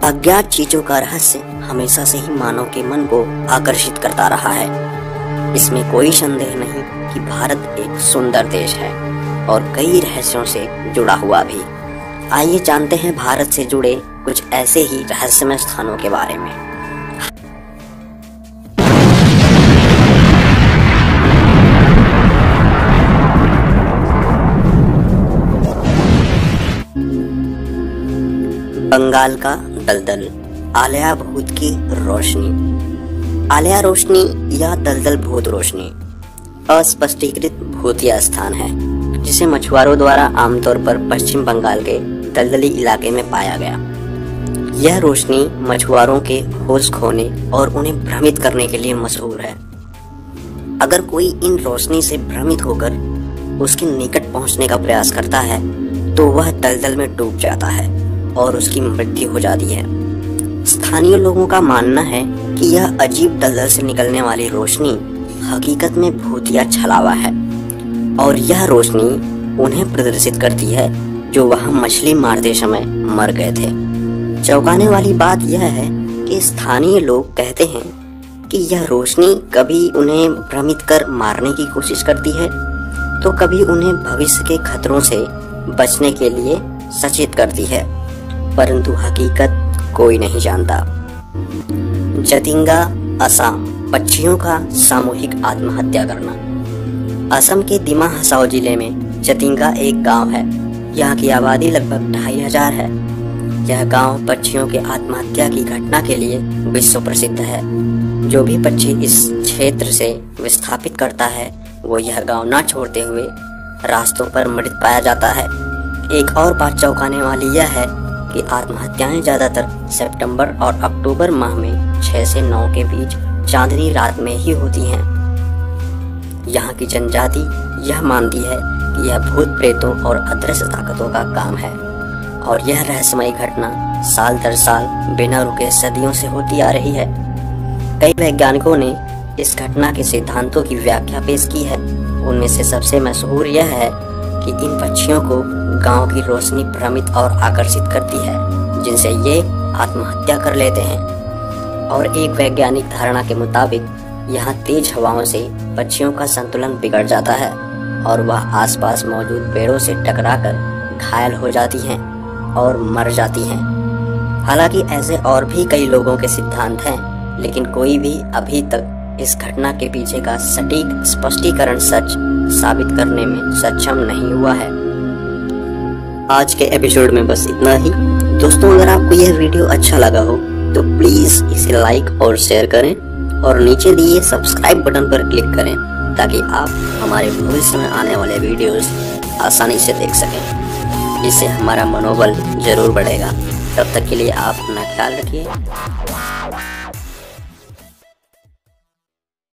अज्ञात चीजों का रहस्य हमेशा से ही मानव के मन को आकर्षित करता रहा है। इसमें कोई संदेह नहीं कि भारत एक सुंदर देश है और कई रहस्यों से जुड़ा हुआ भी। आइए जानते हैं भारत से जुड़े कुछ ऐसे ही रहस्यमय स्थानों के बारे में। बंगाल का दलदल, आलिया भूत की रोशनी। आलिया रोशनी या दलदल भूत रोशनी अस्पष्टीकृत भूतिया स्थान है जिसे मछुआरों द्वारा आमतौर पर पश्चिम बंगाल के दलदली इलाके में पाया गया। यह रोशनी मछुआरों के होश खोने और उन्हें भ्रमित करने के लिए मशहूर है। अगर कोई इन रोशनी से भ्रमित होकर उसके निकट पहुंचने का प्रयास करता है तो वह दलदल में डूब जाता है और उसकी मृत्यु हो जाती है। स्थानीय लोगों का मानना है कि यह अजीब दलदल से निकलने वाली रोशनी हकीकत में भूतिया छलावा है और यह रोशनी उन्हें प्रदर्शित करती है जो वहां मछली मारते समय मर गए थे। चौंकाने वाली बात यह है कि स्थानीय लोग कहते हैं कि यह रोशनी कभी उन्हें भ्रमित कर मारने की कोशिश करती है तो कभी उन्हें भविष्य के खतरों से बचने के लिए सचेत करती है, परंतु हकीकत कोई नहीं जानता। जतिंगा, असम, पक्षियों का सामूहिक आत्महत्या करना। असम के दिमा हसाओ जिले में जतिंगा एक गांव है। यहाँ की आबादी लगभग 2500 है। यह गांव पक्षियों के आत्महत्या की घटना के लिए विश्व प्रसिद्ध है। जो भी पक्षी इस क्षेत्र से विस्थापित करता है वो यह गांव न छोड़ते हुए रास्तों पर मृत पाया जाता है। एक और बात चौंकाने वाली यह है कि आत्महत्याएं ज्यादातर सितंबर और अक्टूबर माह में 6 से 9 के बीच चांदनी रात में ही होती हैं। यहाँ की जनजाति यह मानती है कि यह भूत प्रेतों और अदृश्य ताकतों का काम है और यह रहस्यमयी घटना साल दर साल बिना रुके सदियों से होती आ रही है। कई वैज्ञानिकों ने इस घटना के सिद्धांतों की व्याख्या पेश की है। उनमें से सबसे मशहूर यह है कि इन पक्षियों को गांव की रोशनी भ्रमित और आकर्षित करती है जिनसे ये आत्महत्या कर लेते हैं। और एक वैज्ञानिक धारणा के मुताबिक यहाँ तेज हवाओं से पक्षियों का संतुलन बिगड़ जाता है और वह आसपास मौजूद पेड़ों से टकराकर घायल हो जाती हैं और मर जाती हैं। हालांकि ऐसे और भी कई लोगों के सिद्धांत हैं, लेकिन कोई भी अभी तक इस घटना के पीछे का सटीक स्पष्टीकरण सच साबित करने में सक्षम नहीं हुआ है। आज के एपिसोड में बस इतना ही। दोस्तों, अगर आपको यह वीडियो अच्छा लगा हो तो प्लीज इसे लाइक और शेयर करें और नीचे दिए सब्सक्राइब बटन पर क्लिक करें ताकि आप हमारे भविष्य में आने वाले वीडियोस आसानी से देख सकें। इससे हमारा मनोबल जरूर बढ़ेगा। तब तक के लिए आप अपना ख्याल रखिए।